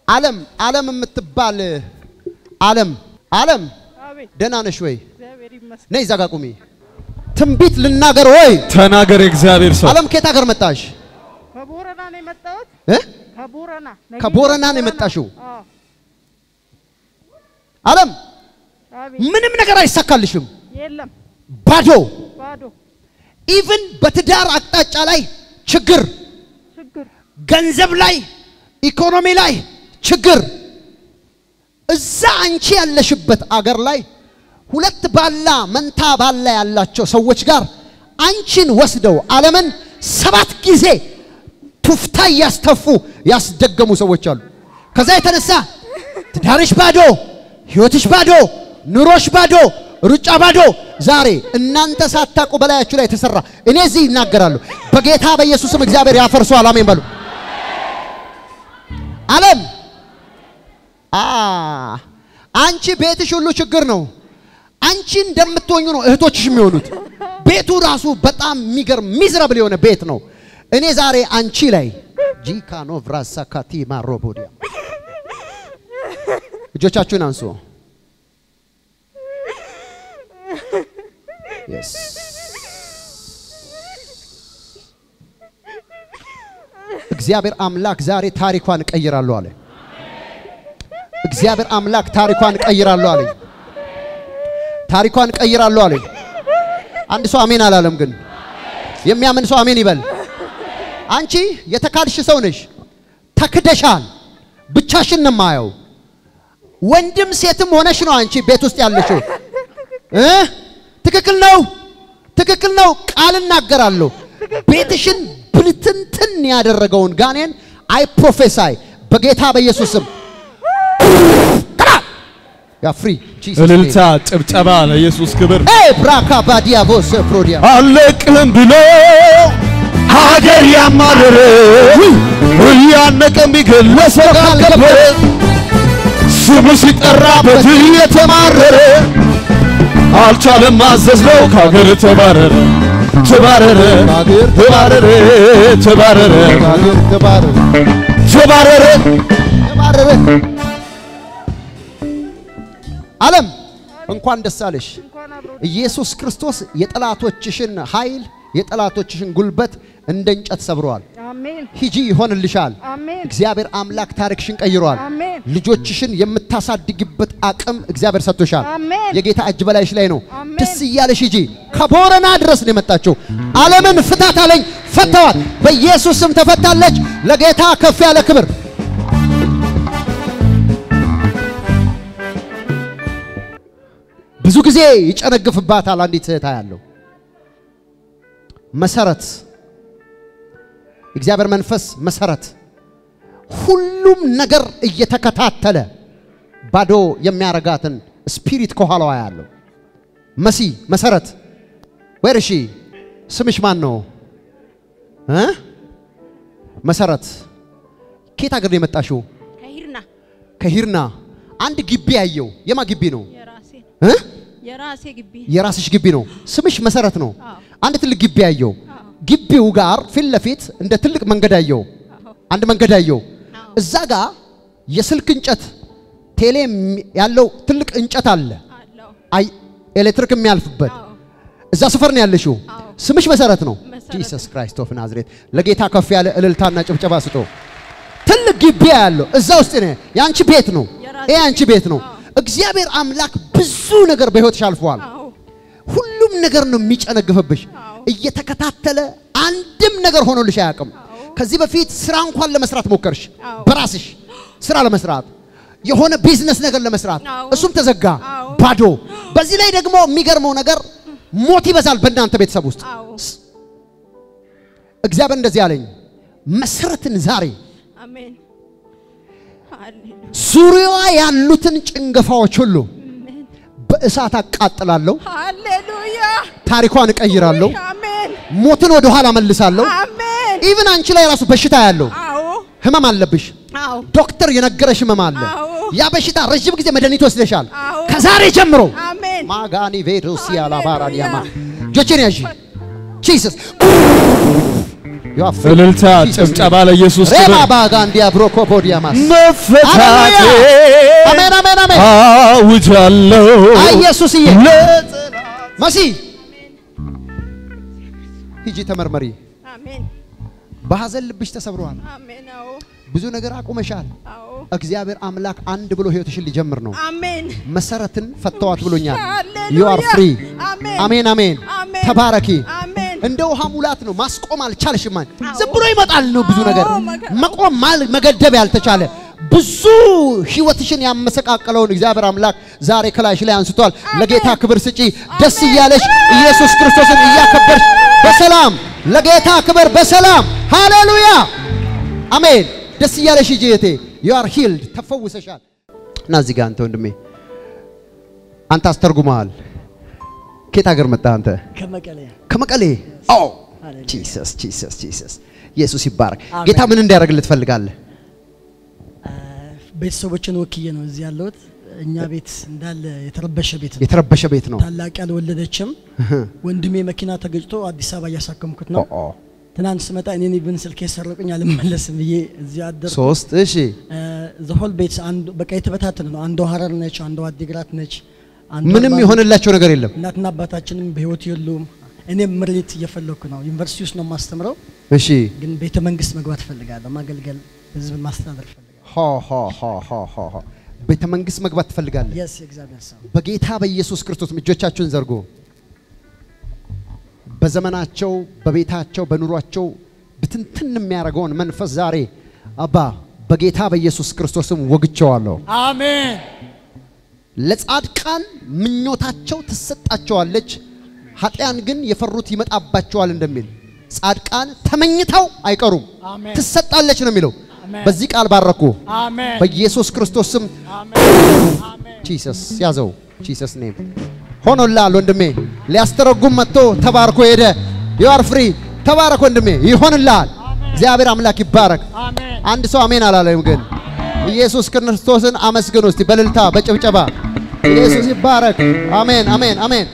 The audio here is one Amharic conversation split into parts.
ዓለም የምትባል ዓለም ደህና ነሽ ወይ ነይ ዛጋ ቁሚ ትንቢት ልናገር ወይ ተናገር እግዚአብሔር ሰው ዓለም ከየት ሀገር መጣሽ ከቦረና ነው የመጣሁት ከቦረና ነው የመጣሽው ዓለም ምንም ነገር አይሳካልሽም የለም ባዶ ኢቭን በትዳር አቅጣጫ ላይ ችግር ገንዘብ ላይ ኢኮኖሚ ላይ ችግር እዛ አንቺ ያለሽበት አገር ላይ ሁለት ባላ መንታ ባላ ያላቸው ሰዎች ጋር አንቺን ወስደው ዓለምን 7 ጊዜ ቱፍታ ያስተፉ ያስደገሙ ሰዎች አሉ ከዛ የተነሳ ትዳርሽ ባዶ ህይወትሽ ባዶ ኑሮሽ ባዶ ሩጫ ባዶ ዛሬ እናንተ ሳታቁ በላያችሁ ላይ ተሰራ እኔ እዚህ ይናገራሉ በጌታ በኢየሱስም እግዚአብሔር ያፈርሰዋል አሜን በሉ ዓለም አንቺ ቤትሽ ሁሉ ችግር ነው አንቺ እንደምትሆኙ ነው እህቶችሽ የሚሆኑት ቤቱ ራሱ በጣም ሚገርም ሚዝራብል የሆነ ቤት ነው እኔ ዛሬ አንቺ ላይ ጂካኖ ቭራሳካቲ ማሮቦዲያ እጆቻችሁን አንሱ yes እግዚአብሔር አምላክ ዛሬ ታሪኳን ቀይራለሁ አለ እግዚአብሔር አምላክ ታሪኳን ቀይራለሁ አለ ታሪኳን ቀይራለሁ አለ አንድ ሰው አሜን አላለም ግን የሚያምን ሰው አሜን ይበል አንቺ የተካድሽ ሰው ነሽ ተክደሻል ብቻሽን ነው ማየው ወንድም ሴትም ሆነሽ ነው አንቺ ቤት ውስጥ ያለሽው ትክክል ነው ቃል እናገራለሁ ቤትሽን ብልትንትን ያደረገውን ጋኔን አይ ፕሮፌሳይ በጌታ በኢየሱስም ያ ፍሪ ጂሰስ እልልታ ጭብጨባ ለኢየሱስ ክብር ብራካ ባዲያቮስ ፕሮዲያ አለቅም ብሎ ሀገር ያማረረ ያነቀም ቢገለሰ ካልከበረ ስሙ ሲጠራበት የተማረረ አልቻለም ማዘዝ ነው ከሀገር ተባረረ ዓለም እንኳን ደስ አለሽ ኢየሱስ ክርስቶስ የጠላቶችሽን ኃይል የጠላቶችሽን ጉልበት እንደ እንጨት ሰብሯል አሜን ሂጂ ይሆንልሻል እግዚአብሔር አምላክ ታሪክሽን ቀይሯል ልጆችሽን የምታሳድግበት አቅም እግዚአብሔር ሰጥቶሻል የጌታ እጅ በላይሽ ላይ ነው ደስ ይያለሽ ሂጂ ከቦረና ድረስ ነው የመጣችው ዓለምን ፍታት አለኝ ፈታዋት በኢየሱስ ስም ተፈታለች ለጌታ ከፍ ያለ ክብር ብዙ ጊዜ ይጨነግፍባታል አንዲት እህታ ያለው መሰረት እግዚአብሔር መንፈስ መሰረት ሁሉም ነገር እየተከታተለ ባዶ የሚያረጋትን ስፒሪት ከኋላዋ ያለው መሲ መሰረት ወርሺ ስምሽ ማን ነው መሰረት ከየት ሀገር ነው የመጣሽው ከሂርና አንድ ግቢ ያየው የማ ግቢ ነው የራስሽ ግቢ ነው ስምሽ መሰረት ነው አንድ ትልቅ ግቢ ያየው ግቢው ጋር ፊት ለፊት እንደ ትልቅ መንገድ ያየው አንድ መንገድ ያየው እዛ ጋር የስልክ እንጨት ቴሌ ያለው ትልቅ እንጨት አለ አይ ኤሌክትሪክ የሚያልፍበት እዛ ሰፈር ነው ያለሽው ስምሽ መሰረት ነው ጂሰስ ክራይስት ኦፍ ናዝሬት ለጌታ ከፍ ያለ እልልታና ጭብጨባ ስጡ ትልቅ ግቢ ያለው እዛ ውስጥ ነው ያንቺ ቤት ነው ይሄ ያንቺ ቤት ነው እግዚአብሔር አምላክ ብዙ ነገር በህይወትሽ አልፏል ሁሉም ነገር ነው የሚጨነግፍብሽ እየተከታተለ አንድም ነገር ሆኖልሽ አያውቅም ከዚህ በፊት ስራ እንኳን ለመስራት ሞከርሽ በራስሽ ስራ ለመስራት የሆነ ቢዝነስ ነገር ለመስራት እሱም ተዘጋ ባዶ በዚህ ላይ ደግሞ የሚገርመው ነገር ሞት ይበዛል በእናንተ ቤተሰብ ውስጥ እግዚአብሔር እንደዚህ ያለኝ መሰረትን ዛሬ አሜን ዙሪያዋ ያሉትን ጭንገፋዎች ሁሉ በእሳት አቃጥላለሁ ሃሌሉያ ታሪኳን እቀይራለሁ አሜን ሞትን ወደ ኋላ መልሳለሁ አሜን ኢቭን አንቺ ላይ ራሱ በሽታ ያለው ህመም አለብሽ ዶክተር የነገረሽ ህመም አለ ያ በሽታ ረጅም ጊዜ መድኃኒት ወስደሻል ከዛሬ ጀምሮ አሜን ማጋኒ ቬዶሲያ ላባራዲያማ ጆቼን ያጂ Jesus. You are free. እልልታ ጭብጨባ ለኢየሱስ ክብር ሬማ ባጋንዲያ ብሮኮፖዲያማስ መፈታቴ አሜን አሜን አሜን አውጃለሁ ኢየሱስዬ መሲ ሂጂ ተመርመሪ አሜን በሐዘን ልብሽ ተሰብሯል አሜን ብዙ ነገር አቁመሻል እግዚአብሔር አምላክ አንድ ብሎ ህይወትሽን ሊጀምር ነው አሜን መሰረትን ፈተዋት ብሎኛል you are free አሜን አሜን ተባረኪ እንደ ውሃ ሙላት ነው ማስቆም አልቻልሽም ዝም ብሎ ይመጣል ነው ብዙ ነገር መቆም መገደብ ያልተቻለ ብዙ ህይወትሽን ያመሰቃቀለውን እግዚአብሔር አምላክ ዛሬ ከላይሽ ላይ አንስቷል ለጌታ ክብር ስጪ ደስ ይያለሽ ኢየሱስ ክርስቶስን እያከበርሽ በሰላም ለጌታ ክብር በሰላም ሃሌሉያ አሜን ደስ ይያለሽ ጂቴ you are healed ተፈውሰሻል እና እዚህ ጋር አንተ ወንድሜ አንተ አስተርጉማል ከየት ሀገር መጣ አንተ ከመቀሌ ኦ ጂሰስ ኢየሱስ ይባረክ ጌታ ምን እንዲያደርግልህ ትፈልጋለህ ቤተሰቦችን ወክዬ ነው እዚህ ያለሁት እኛ ቤት እንዳለ የተረበሸ ቤት ነው ታላቅ ያልወለደችም ወንድሜ መኪና ተገጭቶ አዲስ አበባ ያሳከምኩት ነው ትናንት ስመጣ እኔን ይብን ስልክ የሰረቁኝ አልመለስም ይሄ እዚህ አደረ ሶስት እሺ ዘሆል ቤት አንዱ በቃ የተበታተነ ነው አንዱ ሐረር ነች አንዱ አዲግራት ነች ምንም ይሆንላቸው ነገር የለም እናትና አባታችንም በህይወት የሉም እኔም ምርሊት እየፈለኩ ነው ዩኒቨርሲቲ ውስጥ ነው ማስተምረው እሺ ግን ቤተ መንግስት መግባት ፈልጋለሁ ማገልገል ህዝብን ማስተዳደር ፈልጋለሁ ቤተ መንግስት መግባት ትፈልጋለህ yes እግዚአብሔር ሰው በጌታ በኢየሱስ ክርስቶስ እጆቻችሁን ዘርጉ በዘመናቸው በቤታቸው በኑሯቸው ብትንትን የሚያረጋውን መንፈስ ዛሬ አባ በጌታ በኢየሱስ ክርስቶስም ወግቸዋለሁ አሜን ለጻድቃን ምኞታቸው ተሰጣቸዋለች ኃጢያን ግን የፈሩት ይመጣባቸዋል እንደሚል ጻድቃን ተመኝተው አይቀሩም ተሰጣለች ነው የሚለው በዚህ ቃል ባረኩ አሜን በኢየሱስ ክርስቶስም አሜን ጂሰስ ያዘው ጂሰስ ኔም ሆኖላል ወንድሜ ሊያስተረጉም መጥቶ ተባርኮ ሄደ you are free ተባረክ ወንድሜ ይሆንላል እግዚአብሔር አምላክ ይባረክ አሜን አንድ ሰው አሜን አላለም ግን ኢየሱስ ክርስቶስን አመስግኑ እስቲ በልልታ በጭብጨባ ኢየሱስ ይባረክ አሜን አሜን አሜን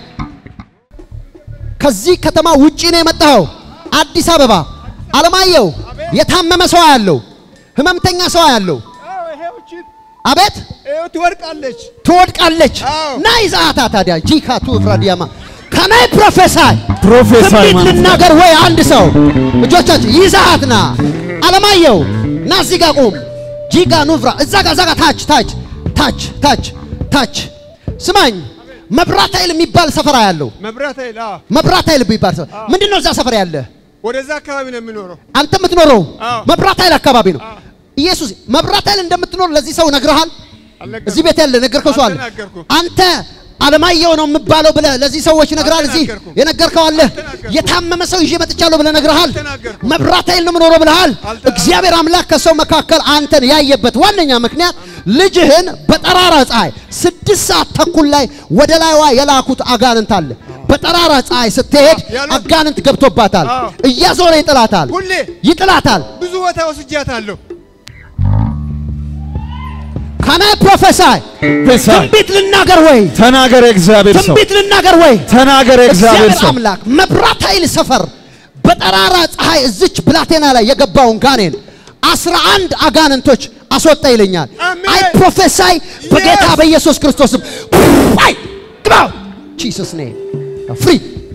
ከዚህ ከተማ ውጪ ነው የመጣው አዲስ አበባ አለማየሁ የታመመ ሰው ያለው ህመምተኛ ሰው ያለው አቤት ትወድቃለች ናይዛታ ታዲያ ጂካቱ ፍራዲያማ ከናይ ፕሮፌሰር ልናገር ወይ አንድ ሰው እጆቻችሁ ይዛትና አለማየሁ ና እዚህ ጋር ቁም ጂጋ ኑፍራ እዛ ጋር ታች ስማኝ መብራት ኃይል የሚባል ሰፈራ ያለው መብራት ኃይል የሚባል ሰፈራ ምንድነው እዛ ሰፈራ ያለ ወደዛ አካባቢ ነው የምኖረው አንተ የምትኖረው መብራት ኃይል አካባቢ ነው ኢየሱስ መብራት ኃይል እንደምትኖር ለዚህ ሰው ነግረሃል እዚህ ቤት ያለ ነገርከው ሰው አለ አንተ አለማየሁ ነው የምባለው ብለ ለዚህ ሰዎች ነግራል እዚህ የነገርከው አለ የታመመ ሰው ይዤ መጥቻለሁ ብለ ነግረሃል መብራት ኃይል ነው የምኖረው ብለሃል እግዚአብሔር አምላክ ከሰው መካከል አንተን ያየበት ዋነኛ ምክንያት ልጅህን በጠራራ ፀሐይ 6 ሰዓት ተኩል ላይ ወደ ላይዋ የላኩት አጋንንት አለ በጠራራ ፀሐይ ስትሄድ አጋንንት ገብቶባታል እያዞረ ይጥላታል ብዙ ቦታ ወስጃታለሁ ካና ፕሮፌሰር ትንቢት ልናገር ወይ ተናገር እግዚአብሔር ሰው ትንቢት ልናገር ወይ ተናገር እግዚአብሔር ሰው አምላክ መብራት ኃይል ሰፈር በጠራራ ፀሐይ እዚች ብላቴና ላይ የገባውን ጋኔን 11 አጋንንቶች አስወጣ ይለኛል አይ ፕሮፌሰር በጌታ በኢየሱስ ክርስቶስ አይ ግባው ጂሰስ ኔም ፍሪ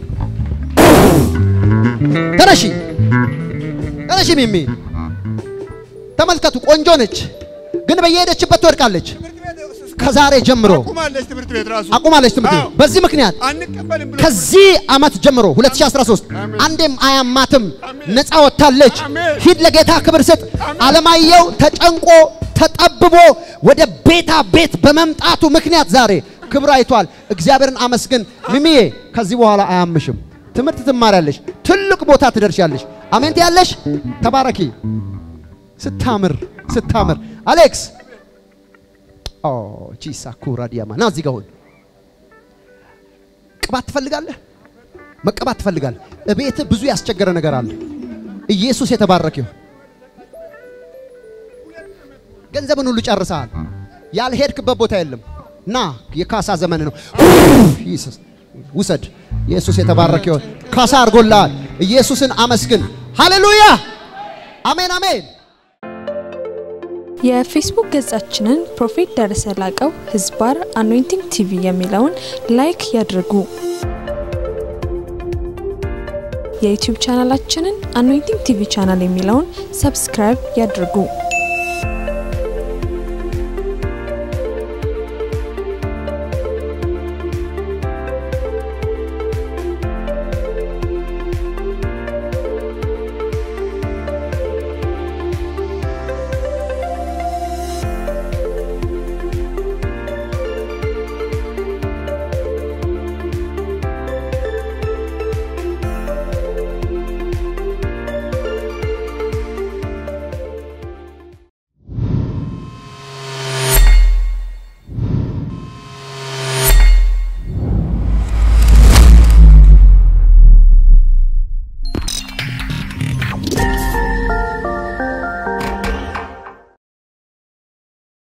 ተነሺ ሚሚ ተመልከቱ ቆንጆ ነች ግን በየሄደችበት ትወድቃለች ከዛሬ ጀምሮ አቁማለች ትምህርት ቤት በዚህ ምክንያት ከዚህ አመት ጀምሮ 2013 አንዴም አያማትም ነፃ ወጣለች ሂድ ለጌታ ክብር ስጥ አለማየሁ ተጨንቆ ተጠብቦ ወደ ቤት በመምጣቱ ምክንያት ዛሬ ክብር አይቷል እግዚአብሔርን አመስግን ሚሚዬ ከዚህ በኋላ አያምሽም ትምህርት ትማሪያለሽ ትልቅ ቦታ ትደርሻለሽ አሜን ትያለሽ ተባረኪ ስታምር አሌክስ ኦ ጂሳ ኩራዲያማ ና እዚህ ጋር ሁን ቅባት ትፈልጋለህ መቀባት ትፈልጋለህ እቤት ብዙ ያስቸገረ ነገር አለ ኢየሱስ የተባረከ ይሁን ገንዘብን ሁሉ ጨርሰሃል ያልሄድክበት ቦታ የለም ና የካሳ ዘመን ነው ኢየሱስ ውሰድ ኢየሱስ የተባረከ ይሁን ካሳ አርጎልሃል ኢየሱስን አመስግን ሃሌሉያ አሜን አሜን የፌስቡክ ገጻችንን ፕሮፌት ደረሰ ላቀው ህዝባር አኖይንቲንግ ቲቪ የሚለውን ላይክ ያድርጉ የዩቲዩብ ቻናላችንን አኖይንቲንግ ቲቪ ቻናል የሚለውን ሰብስክራይብ ያድርጉ